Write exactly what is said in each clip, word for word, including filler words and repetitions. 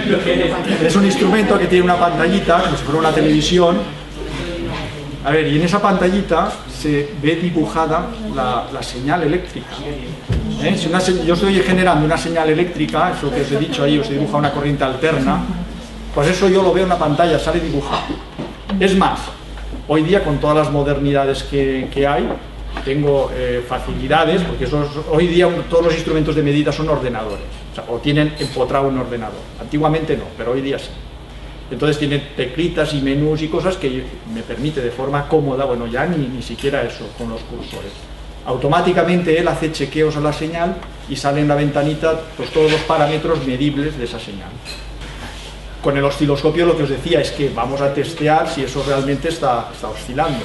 Es un instrumento que tiene una pantallita, como si fuera una televisión. A ver, y en esa pantallita se ve dibujada la, la señal eléctrica. ¿Eh? Si una, yo estoy generando una señal eléctrica, eso que os he dicho ahí, os he dibujado una corriente alterna, pues eso yo lo veo en la pantalla, sale dibujado. Es más, hoy día con todas las modernidades que, que hay, tengo eh, facilidades, porque esos, hoy día todos los instrumentos de medida son ordenadores, o, sea, o tienen empotrado un ordenador. Antiguamente no, pero hoy día sí. Entonces tiene teclitas y menús y cosas que me permite de forma cómoda, bueno, ya ni, ni siquiera eso con los cursores. Automáticamente él hace chequeos a la señal y sale en la ventanita pues, todos los parámetros medibles de esa señal. Con el osciloscopio lo que os decía es que vamos a testear si eso realmente está, está oscilando.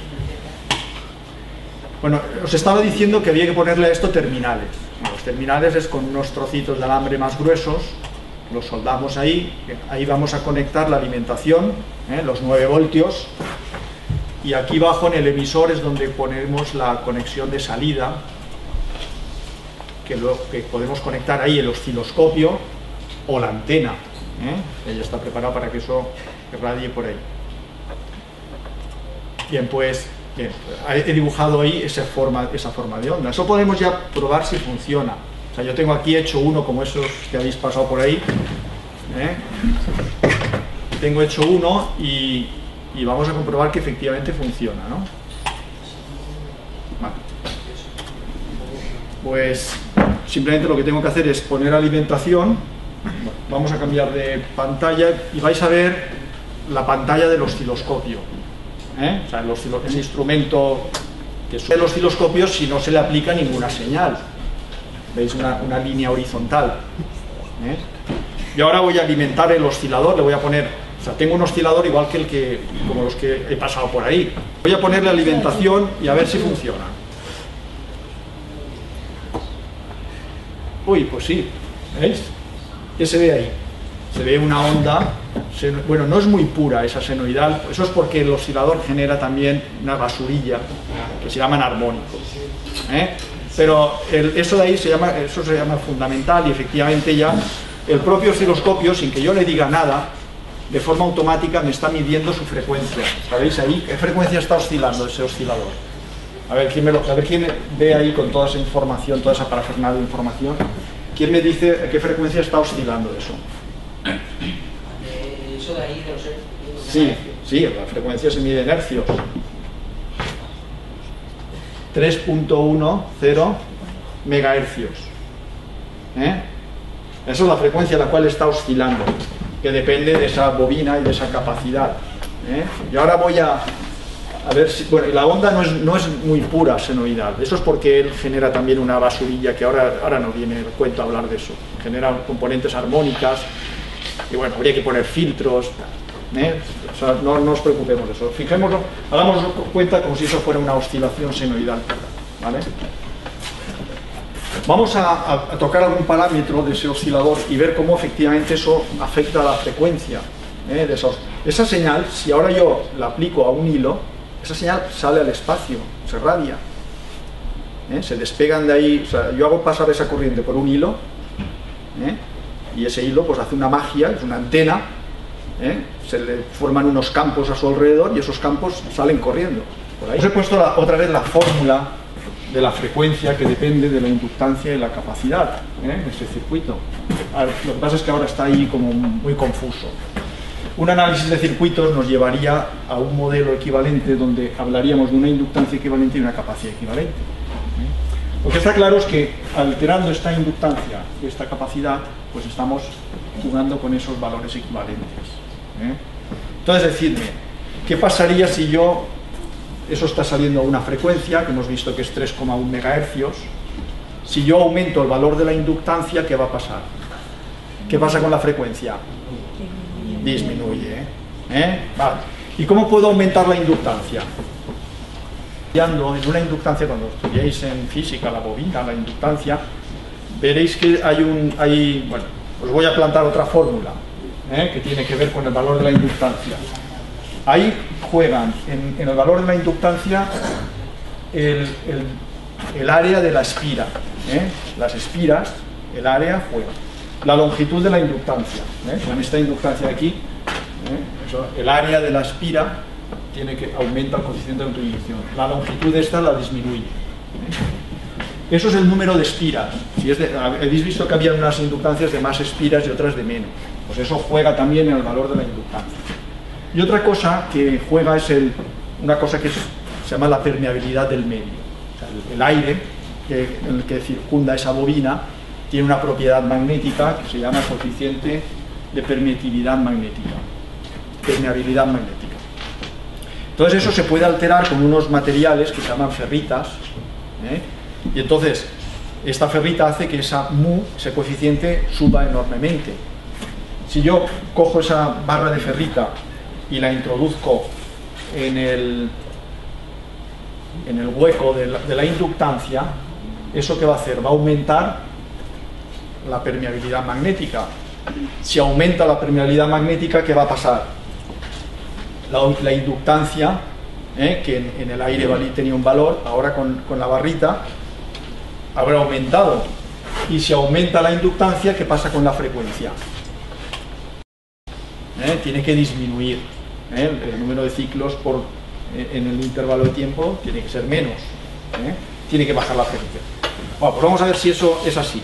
Bueno, os estaba diciendo que había que ponerle a esto terminales. Los terminales es con unos trocitos de alambre más gruesos, los soldamos ahí, ahí vamos a conectar la alimentación, ¿eh? Los nueve voltios, y aquí abajo en el emisor es donde ponemos la conexión de salida, que, lo, que podemos conectar ahí el osciloscopio o la antena, ¿eh? Ella está preparada para que eso irradie por ahí. Bien, pues bien, he dibujado ahí esa forma, esa forma de onda. Eso podemos ya probar si funciona. O sea, yo tengo aquí hecho uno como esos que habéis pasado por ahí, ¿eh? Tengo hecho uno y, y vamos a comprobar que efectivamente funciona, ¿no? Vale. Pues simplemente lo que tengo que hacer es poner alimentación. Vamos a cambiar de pantalla y vais a ver la pantalla del osciloscopio, ¿eh? O sea, el oscilo, ese instrumento que es el osciloscopio si no se le aplica ninguna señal. Veis una, una línea horizontal, ¿eh? Y ahora voy a alimentar el oscilador, le voy a poner, o sea, tengo un oscilador igual que el que, como los que he pasado por ahí. Voy a ponerle alimentación y a ver si funciona. Uy, pues sí, ¿veis? ¿Qué se ve ahí? Se ve una onda, seno, bueno, no es muy pura esa senoidal, eso es porque el oscilador genera también una basurilla que se llaman armónicos, ¿eh? Pero el, eso de ahí se llama, eso se llama fundamental y efectivamente ya el propio osciloscopio, sin que yo le diga nada, de forma automática me está midiendo su frecuencia. ¿Sabéis ahí? ¿Qué frecuencia está oscilando ese oscilador? A ver, ¿quién me lo, a ver quién ve ahí con toda esa información, toda esa parafernalia de información? ¿Quién me dice a qué frecuencia está oscilando eso? Eh, eso de ahí, de los hercios. Sí, sí, la frecuencia se mide en hercios. tres punto diez megahercios. ¿Eh? Esa es la frecuencia a la cual está oscilando, que depende de esa bobina y de esa capacidad. ¿Eh? Y ahora voy a, a ver si... Bueno, la onda no es, no es muy pura senoidal. Eso es porque él genera también una basurilla que ahora, ahora no viene el cuento a hablar de eso. Genera componentes armónicas y bueno, habría que poner filtros. ¿Eh? O sea, no, no os preocupemos de eso. Fijémoslo, hagamos cuenta como si eso fuera una oscilación senoidal, ¿vale? Vamos a, a, a tocar algún parámetro de ese oscilador y ver cómo efectivamente eso afecta a la frecuencia, ¿eh? de esos. Esa señal, si ahora yo la aplico a un hilo, esa señal sale al espacio, se radia, ¿eh? Se despegan de ahí. O sea, yo hago pasar esa corriente por un hilo, ¿eh? Y ese hilo pues hace una magia, es una antena, ¿eh? Se le forman unos campos a su alrededor y esos campos salen corriendo por ahí. Os he puesto la, otra vez la fórmula de la frecuencia que depende de la inductancia y la capacidad, ¿eh? en ese circuito. Ver, lo que pasa es que ahora está ahí como muy confuso. Un análisis de circuitos nos llevaría a un modelo equivalente donde hablaríamos de una inductancia equivalente y una capacidad equivalente, ¿eh? Lo que está claro es que alterando esta inductancia y esta capacidad pues estamos jugando con esos valores equivalentes, ¿eh? Entonces, decidme, ¿qué pasaría si yo, eso está saliendo a una frecuencia, que hemos visto que es tres coma uno megahercios, si yo aumento el valor de la inductancia, ¿qué va a pasar? ¿Qué pasa con la frecuencia? Disminuye, ¿eh? ¿Eh? Vale. ¿Y cómo puedo aumentar la inductancia? En una inductancia, cuando estudiéis en física la bobina, la inductancia, veréis que hay un, hay, bueno, os voy a plantar otra fórmula, ¿eh? que tiene que ver con el valor de la inductancia. Ahí juegan en, en el valor de la inductancia el, el, el área de la espira, ¿eh? Las espiras, el área juega. la longitud de la inductancia. ¿eh? Con esta inductancia de aquí, ¿eh? Eso, el área de la espira tiene que aumenta el coeficiente de autoinducción. La longitud de esta la disminuye. ¿eh? Eso es el número de espiras. Si es de, habéis visto que había unas inductancias de más espiras y otras de menos. Pues eso juega también en el valor de la inductancia. Y otra cosa que juega es el, una cosa que es, se llama la permeabilidad del medio. O sea, el, el aire que, en el que circunda esa bobina tiene una propiedad magnética que se llama coeficiente de permitividad magnética. Permeabilidad magnética. Entonces eso se puede alterar con unos materiales que se llaman ferritas. ¿eh? Y entonces esta ferrita hace que esa mu, ese coeficiente, suba enormemente. Si yo cojo esa barra de ferrita y la introduzco en el, en el hueco de la, de la inductancia, ¿eso qué va a hacer? Va a aumentar la permeabilidad magnética. Si aumenta la permeabilidad magnética, ¿qué va a pasar? La, la inductancia, ¿eh? que en, en el aire tenía un valor, ahora con, con la barrita habrá aumentado. Y si aumenta la inductancia, ¿qué pasa con la frecuencia? ¿Eh? Tiene que disminuir. ¿eh? El, el número de ciclos por, eh, en el intervalo de tiempo tiene que ser menos. ¿eh? Tiene que bajar la frecuencia. Bueno, pues vamos a ver si eso es así.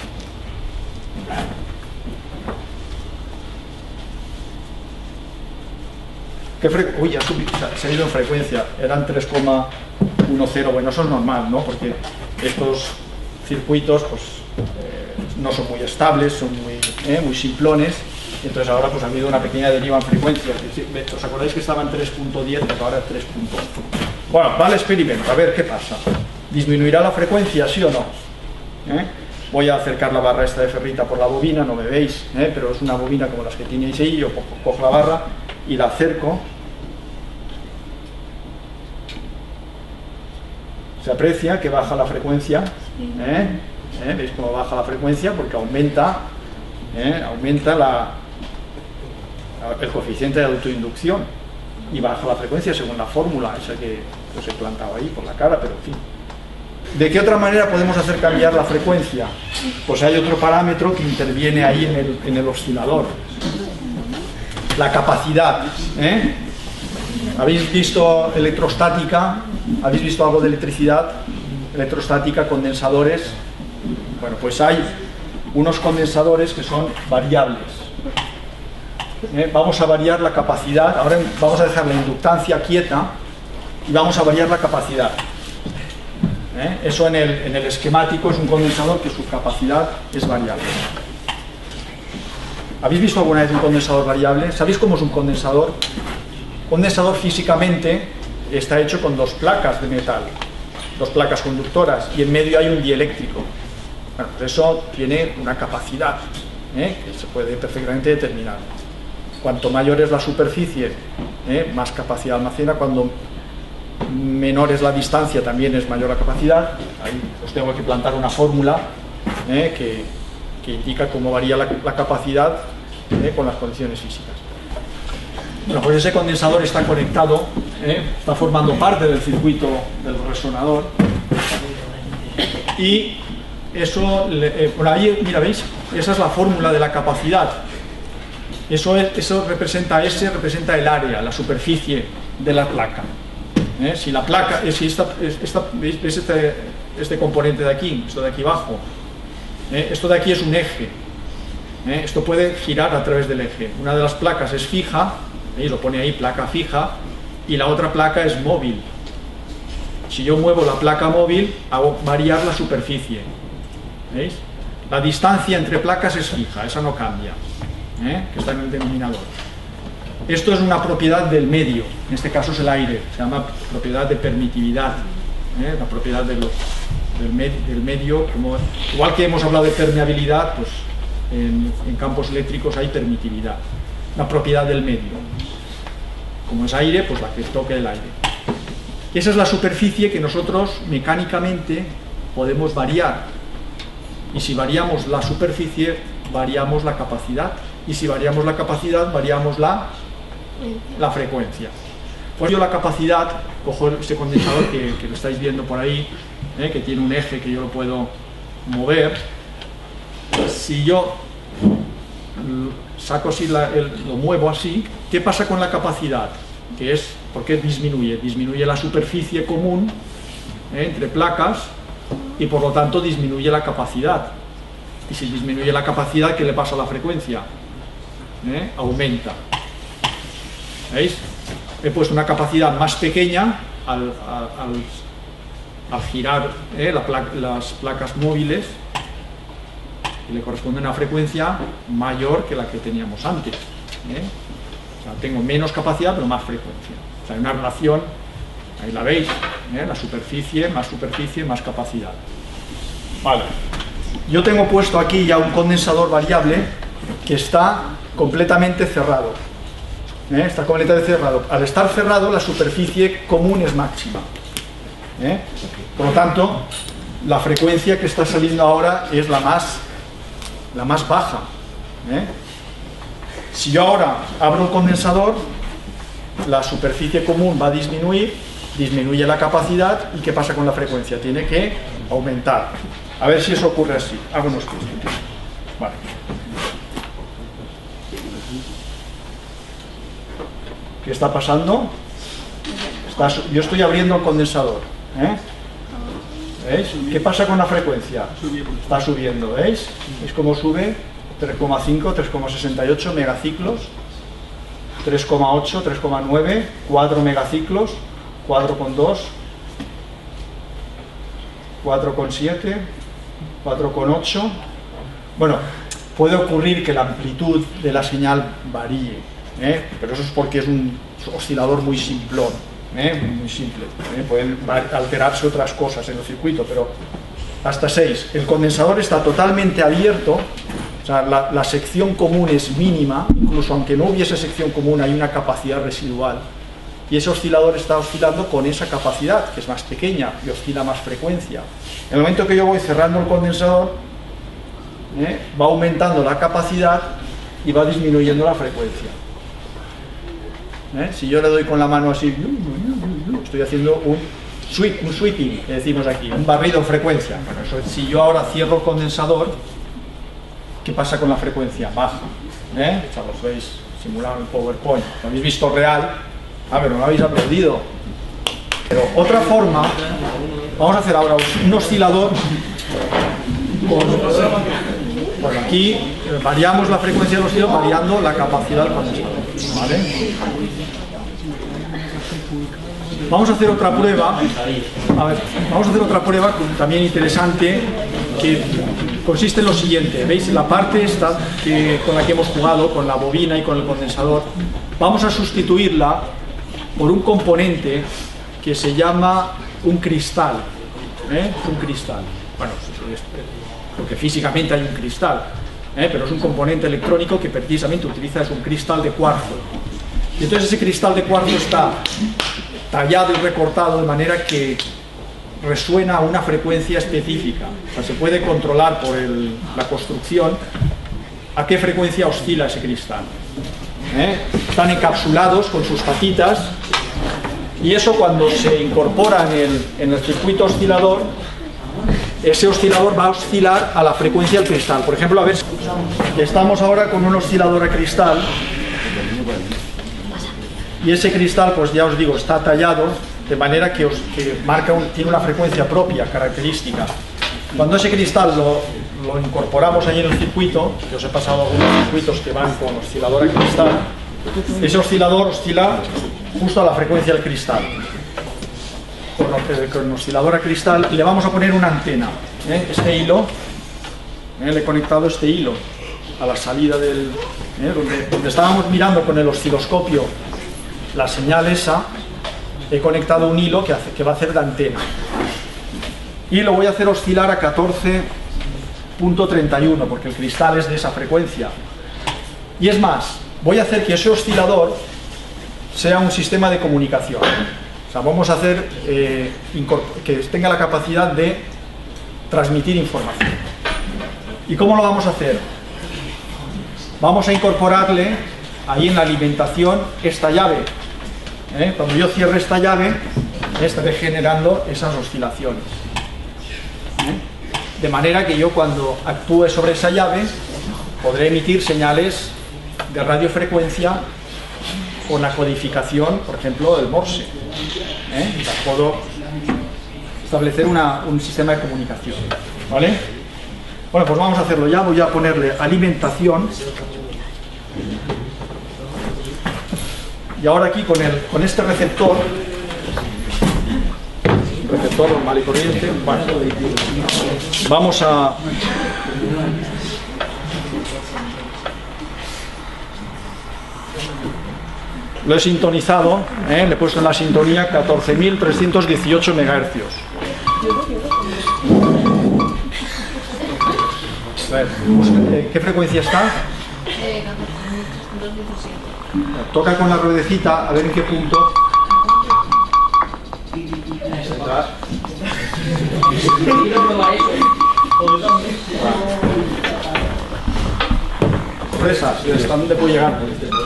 ¿Qué fre Uy, ya subí, se ha ido en frecuencia. Eran tres coma diez. Bueno, eso es normal, ¿no? Porque estos circuitos pues, eh, no son muy estables, son muy, eh, muy simplones. Y entonces ahora pues ha habido una pequeña deriva en frecuencia. ¿Os acordáis que estaba en tres punto diez? Pues ahora es tres punto ocho. Bueno, va al experimento, a ver qué pasa. ¿Disminuirá la frecuencia, sí o no? ¿Eh? Voy a acercar la barra esta de ferrita por la bobina, no me veis, ¿eh? Pero es una bobina como las que tenéis ahí. Yo cojo la barra y la acerco. Se aprecia que baja la frecuencia. ¿eh? ¿Eh? ¿Veis cómo baja la frecuencia? Porque aumenta, ¿eh? aumenta la, el coeficiente de autoinducción y baja la frecuencia según la fórmula esa que os he plantado ahí por la cara, pero en fin. ¿De qué otra manera podemos hacer cambiar la frecuencia? Pues hay otro parámetro que interviene ahí en el, en el oscilador. La capacidad. ¿eh? ¿Habéis visto electrostática? ¿Habéis visto algo de electricidad? Electrostática, condensadores. Bueno, pues hay unos condensadores que son variables. ¿eh? Vamos a variar la capacidad. Ahora vamos a dejar la inductancia quieta y vamos a variar la capacidad. ¿Eh? Eso en el, en el esquemático es un condensador que su capacidad es variable. ¿Habéis visto alguna vez un condensador variable? ¿Sabéis cómo es un condensador? Un condensador físicamente está hecho con dos placas de metal, dos placas conductoras, y en medio hay un dieléctrico. Bueno, pues eso tiene una capacidad ¿eh? que se puede perfectamente determinar. Cuanto mayor es la superficie, ¿eh? más capacidad almacena. Cuando menor es la distancia, también es mayor la capacidad. Ahí os tengo que plantar una fórmula ¿eh? que, que indica cómo varía la, la capacidad ¿eh? con las condiciones físicas. Bueno, pues ese condensador está conectado, ¿eh? está formando parte del circuito del resonador, y eso, eh, por ahí, mira, ¿veis? Esa es la fórmula de la capacidad. Eso, es, eso representa, S representa el área, la superficie de la placa. ¿Eh? Si la placa, si esta, esta, ¿veis este, este componente de aquí, esto de aquí abajo, ¿eh? esto de aquí es un eje, ¿eh? esto puede girar a través del eje. Una de las placas es fija, ¿veis? Lo pone ahí, placa fija, y la otra placa es móvil. Si yo muevo la placa móvil, hago variar la superficie. ¿Veis? La distancia entre placas es fija, esa no cambia, ¿eh? que está en el denominador. Esto es una propiedad del medio, en este caso es el aire, se llama propiedad de permitividad, ¿eh? la propiedad de lo, del, med, del medio, como, igual que hemos hablado de permeabilidad, pues en, en campos eléctricos hay permitividad, una propiedad del medio. Como es aire, pues la que toque el aire. Esa es la superficie que nosotros mecánicamente podemos variar, y si variamos la superficie, variamos la capacidad, y si variamos la capacidad, variamos la la frecuencia. Pues yo la capacidad, cojo este condensador que, que lo estáis viendo por ahí, ¿eh? que tiene un eje que yo lo puedo mover. Si yo saco así, la, el, lo muevo así, ¿qué pasa con la capacidad? Que es, ¿por qué disminuye? Disminuye la superficie común, ¿eh?, entre placas, y por lo tanto disminuye la capacidad. Y si disminuye la capacidad, ¿qué le pasa a la frecuencia? ¿Eh? Aumenta. ¿Veis? He puesto una capacidad más pequeña al, al, al girar, ¿eh?, la placa, las placas móviles, y le corresponde una frecuencia mayor que la que teníamos antes, ¿eh? O sea, tengo menos capacidad pero más frecuencia. O sea, hay una relación, ahí la veis, ¿eh?, la superficie, más superficie, más capacidad. Vale. Yo tengo puesto aquí ya un condensador variable que está completamente cerrado, ¿eh? Está completamente cerrado. Al estar cerrado, la superficie común es máxima, ¿eh? Por lo tanto, la frecuencia que está saliendo ahora es la más, la más baja, ¿eh? Si yo ahora abro el condensador, la superficie común va a disminuir, disminuye la capacidad, ¿y qué pasa con la frecuencia? Tiene que aumentar. A ver si eso ocurre así. Hago unos testos. Vale. ¿Qué está pasando? Está, yo estoy abriendo el condensador, ¿eh? ¿Veis? ¿Qué pasa con la frecuencia? Está subiendo, ¿veis? ¿Veis cómo sube? tres coma cinco, tres coma sesenta y ocho megaciclos, tres coma ocho, tres coma nueve, cuatro megaciclos, cuatro coma dos, cuatro coma siete, cuatro coma ocho. Bueno, puede ocurrir que la amplitud de la señal varíe, ¿eh? Pero eso es porque es un oscilador muy simplón, ¿eh? Muy simple, ¿eh? Pueden alterarse otras cosas en el circuito, pero hasta seis. El condensador está totalmente abierto, o sea, la, la sección común es mínima, incluso aunque no hubiese sección común hay una capacidad residual, y ese oscilador está oscilando con esa capacidad, que es más pequeña y oscila más frecuencia. En el momento que yo voy cerrando el condensador, ¿eh?, va aumentando la capacidad y va disminuyendo la frecuencia. ¿Eh? Si yo le doy con la mano así, estoy haciendo un, sweep, un sweeping, que decimos aquí, un barrido en frecuencia. Bueno, eso, si yo ahora cierro el condensador, ¿qué pasa con la frecuencia? Baja, ¿eh? O sea, los veis simulado en PowerPoint, lo habéis visto real. Ah, pero no lo habéis aplaudido. Pero otra forma, vamos a hacer ahora un oscilador con, bueno, aquí variamos la frecuencia del oscilador variando la capacidad del condensador, ¿vale? Vamos a hacer otra prueba. A ver, vamos a hacer otra prueba también interesante, que consiste en lo siguiente. ¿Veis? La parte esta que, con la que hemos jugado, con la bobina y con el condensador, vamos a sustituirla por un componente que se llama un cristal, ¿eh? Un cristal. Bueno, porque físicamente hay un cristal, ¿eh? Pero es un componente electrónico que precisamente utiliza, es un cristal de cuarzo. Y entonces ese cristal de cuarzo está tallado y recortado de manera que resuena a una frecuencia específica. O sea, se puede controlar por el, la construcción a qué frecuencia oscila ese cristal, ¿eh? Están encapsulados con sus patitas, y eso cuando se incorpora en el, en el circuito oscilador, ese oscilador va a oscilar a la frecuencia del cristal. Por ejemplo, a ver, estamos ahora con un oscilador a cristal, y ese cristal, pues ya os digo, está tallado de manera que, os, que marca un, tiene una frecuencia propia, característica. Cuando ese cristal lo, lo incorporamos ahí en el circuito, que os he pasado algunos circuitos que van con oscilador a cristal, ese oscilador oscila justo a la frecuencia del cristal. Con, con el oscilador a cristal le vamos a poner una antena, ¿eh? Este hilo, ¿eh? Le he conectado este hilo a la salida del... ¿eh? Donde, donde estábamos mirando con el osciloscopio la señal esa, he conectado un hilo que, hace, que va a hacer de antena. Y lo voy a hacer oscilar a catorce punto treinta y uno, porque el cristal es de esa frecuencia. Y es más, voy a hacer que ese oscilador sea un sistema de comunicación. O sea, vamos a hacer eh, que tenga la capacidad de transmitir información. ¿Y cómo lo vamos a hacer? Vamos a incorporarle ahí en la alimentación esta llave. ¿Eh? Cuando yo cierre esta llave, estaré generando esas oscilaciones. ¿Eh? De manera que yo, cuando actúe sobre esa llave, podré emitir señales de radiofrecuencia con la codificación, por ejemplo, del Morse. ¿eh? O sea, puedo establecer una, un sistema de comunicación. ¿Vale? Bueno, pues vamos a hacerlo ya. Voy a ponerle alimentación. Y ahora aquí con, el, con este receptor, receptor normal y corriente, bueno, vamos a... Lo he sintonizado, ¿eh? Le he puesto en la sintonía catorce mil trescientos dieciocho megahercios. A ver, ¿qué frecuencia está? Eh, catorce mil trescientos diecisiete. Toca con la ruedecita a ver en qué punto. Sorpresas, ¿hasta dónde puede llegar?